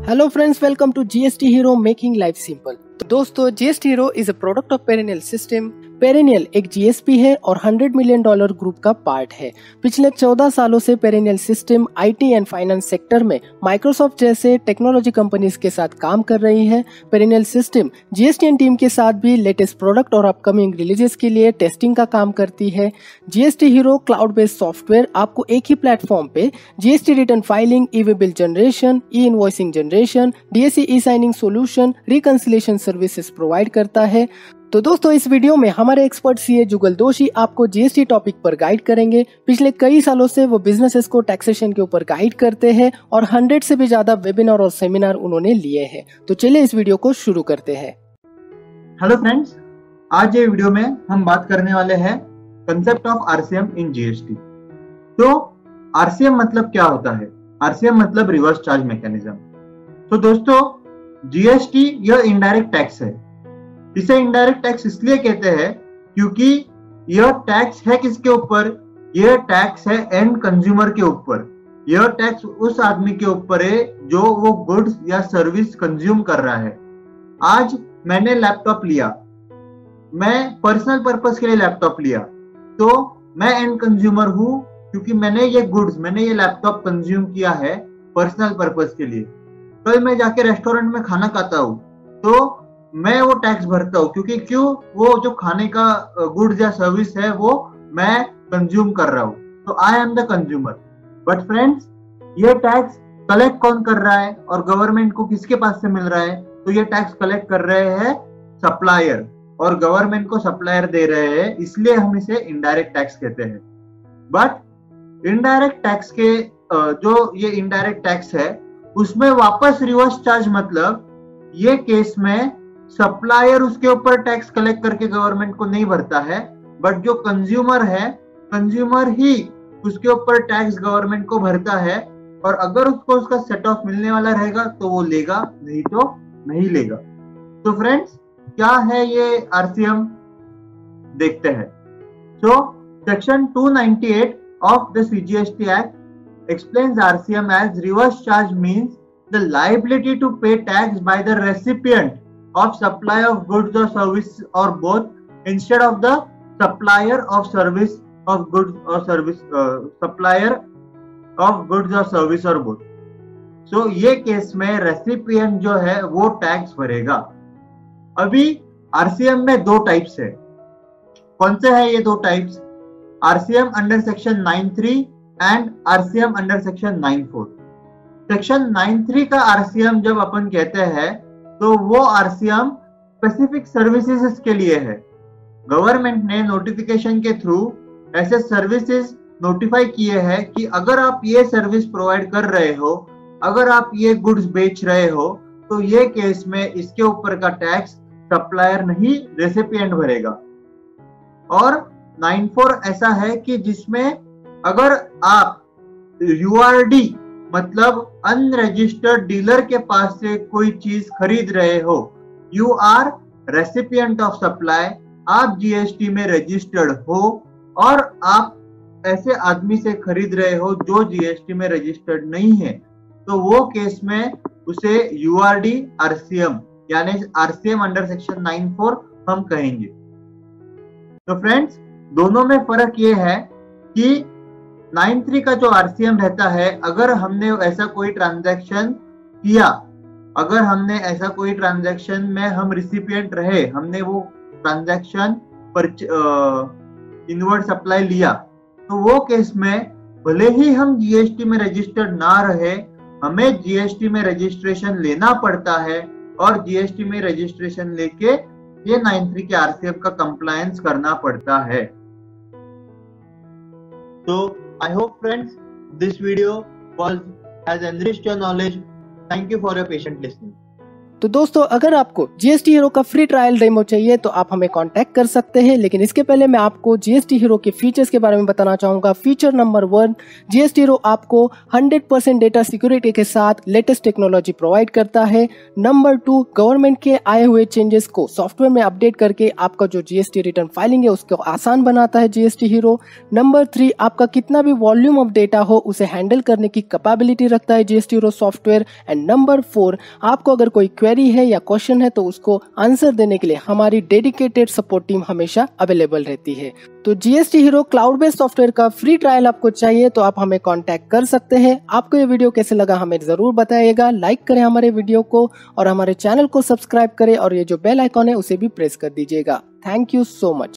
Hello friends, welcome to GST Hero Making Life Simple। तो दोस्तों GST Hero is a product of Perennial System। Perennial एक GSP है और $100 million group का part है। पिछले 14 सालों से Perennial system IT and finance sector में माइक्रोसॉफ्ट जैसे टेक्नोलॉजी कंपनीज के साथ काम कर रही है। पेरेनियल सिस्टम जीएसटीएन टीम के साथ भी लेटेस्ट प्रोडक्ट और अपकमिंग रिलीजेस के लिए टेस्टिंग का काम करती है। GST Hero cloud based software आपको एक ही प्लेटफॉर्म पे GST return filing, e way bill generation, e invoicing generation, DSC e signing solution, reconciliation services provide करता है। तो दोस्तों इस वीडियो में हमारे एक्सपर्ट सीए जुगल दोषी आपको जीएसटी टॉपिक पर गाइड करेंगे। पिछले कई सालों से वो बिजनेसेस को टैक्सेशन के ऊपर गाइड करते हैं और 100 से भी ज्यादा वेबिनार और सेमिनार उन्होंने लिए हैं। तो चलिए इस वीडियो को शुरू करते हैं। हेलो फ्रेंड्स, आज ये वीडियो में हम बात करने वाले हैं concept of RCM in GST. तो आरसीएम मतलब क्या होता है? आरसीएम मतलब रिवर्स चार्ज मैकेनिज्म। तो दोस्तों जीएसटी यह इनडायरेक्ट टैक्स है। इसे इनडायरेक्ट टैक्स इसलिए कहते हैं क्योंकि यह टैक्स है किसके ऊपर? यह टैक्स है एंड कंज्यूमर के ऊपर। यह टैक्स उस आदमी के ऊपर है जो वो गुड्स या सर्विस कंज्यूम कर रहा है। आज मैंने लैपटॉप लिया, मैं पर्सनल पर्पस के लिए लैपटॉप लिया, तो मैं एंड कंज्यूमर हूं क्योंकि मैंने ये लैपटॉप कंज्यूम किया है पर्सनल पर्पस के लिए। कल मैं जाके रेस्टोरेंट में खाना खाता हूं तो मैं वो टैक्स भरता हूँ क्योंकि वो जो खाने का गुड्स या सर्विस है वो मैं कंज्यूम कर रहा हूँ, तो I am the consumer. But friends, ये टैक्स कलेक्ट कौन कर रहा है और गवर्नमेंट को किसके पास से मिल रहा है? तो ये टैक्स कलेक्ट कर रहे हैं सप्लायर और गवर्नमेंट को सप्लायर दे रहे हैं, इसलिए हम इसे इनडायरेक्ट टैक्स कहते हैं। बट इनडायरेक्ट टैक्स के जो ये इनडायरेक्ट टैक्स है उसमें वापस रिवर्स चार्ज मतलब ये केस में सप्लायर उसके ऊपर टैक्स कलेक्ट करके गवर्नमेंट को नहीं भरता है, बट जो कंज्यूमर है, कंज्यूमर ही उसके ऊपर टैक्स गवर्नमेंट को भरता है। और अगर उसको उसका सेट ऑफ मिलने वाला रहेगा तो वो लेगा, नहीं तो नहीं लेगा। तो फ्रेंड्स, क्या है ये आरसीएम? देखते हैं। So section 298 of the CGST act explains RCM as reverse charge means the liability to pay tax by the recipient of supply of goods or service or both instead of the supplier of service of goods or service supplier of goods or service or both। So ये case में recipient जो है वो tax भरेगा। अभी RCM में दो types है। कौन से है ये दो types? RCM under section 93 and RCM under section 94। Section 93 का आरसीएम जब अपन कहते हैं तो वो आरसीएम स्पेसिफिक सर्विसेज के लिए है। गवर्नमेंट ने नोटिफिकेशन के थ्रू ऐसे सर्विसेज नोटिफाई किए हैं कि अगर आप ये सर्विस प्रोवाइड कर रहे हो, अगर आप ये गुड्स बेच रहे हो, तो ये केस में इसके ऊपर का टैक्स सप्लायर नहीं रेसिपिएंट भरेगा। और 94 ऐसा है कि जिसमें अगर आप यूआरडी मतलब अनरजिस्टर्ड डीलर के पास से कोई चीज खरीद रहे हो, you are recipient of supply, आप जीएसटी में रजिस्टर्ड हो और आप ऐसे आदमी से खरीद रहे हो जो जीएसटी में रजिस्टर्ड नहीं है, तो वो केस में उसे यूआरडी आरसीएम यानी आरसीएम अंडर सेक्शन 94 हम कहेंगे। तो फ्रेंड्स, दोनों में फर्क ये है कि 93 का जो आरसीएम रहता है, अगर हमने ऐसा कोई ट्रांजैक्शन किया, अगर हमने ऐसा कोई ट्रांजैक्शन में हम रिसिपिएंट रहे, हमने वो ट्रांजैक्शन पर इनवर्ड सप्लाई लिया, तो वो केस में भले ही हम जीएसटी में रजिस्टर्ड ना रहे, हमें जीएसटी में रजिस्ट्रेशन लेना पड़ता है और जीएसटी में रजिस्ट्रेशन लेके ये 93 के आरसीएम का कंप्लायंस करना पड़ता है। तो I hope friends this video has enriched your knowledge. Thank you for your patient listening. तो दोस्तों अगर आपको जीएसटी हीरो का फ्री ट्रायल डेमो चाहिए तो आप हमें कांटेक्ट कर सकते हैं, लेकिन इसके पहले मैं आपको जीएसटी हीरो के फीचर्स के बारे में बताना चाहूंगा। फीचर नंबर 1, जीएसटी हीरो आपको 100% डेटा सिक्योरिटी के साथ लेटेस्ट टेक्नोलॉजी प्रोवाइड करता है। नंबर 2, गवर्नमेंट के आए हुए चेंजेस को सॉफ्टवेयर में अपडेट करके आपका जो जीएसटी रिटर्न फाइलिंग है उसको आसान बनाता है जीएसटी हीरो। नंबर 3, आपका कितना भी वॉल्यूम ऑफ डेटा हो उसे हैंडल करने की कैपेबिलिटी रखता है GST Hero software. And number 4, आपको अगर कोई क्वेरी है या क्वेश्चन है तो उसको आंसर देने के लिए हमारी डेडिकेटेड सपोर्ट टीम हमेशा अवेलेबल रहती है। तो GST Hero cloud based software का फ्री ट्रायल आपको चाहिए तो आप हमें कांटेक्ट कर सकते हैं। आपको ये वीडियो कैसे लगा हमें जरूर बताइएगा, लाइक करें हमारे वीडियो को और हमारे चैनल को सब्सक्राइब करें और ये जो बेल आइकॉन है उसे भी प्रेस कर दीजिएगा। Thank you so much.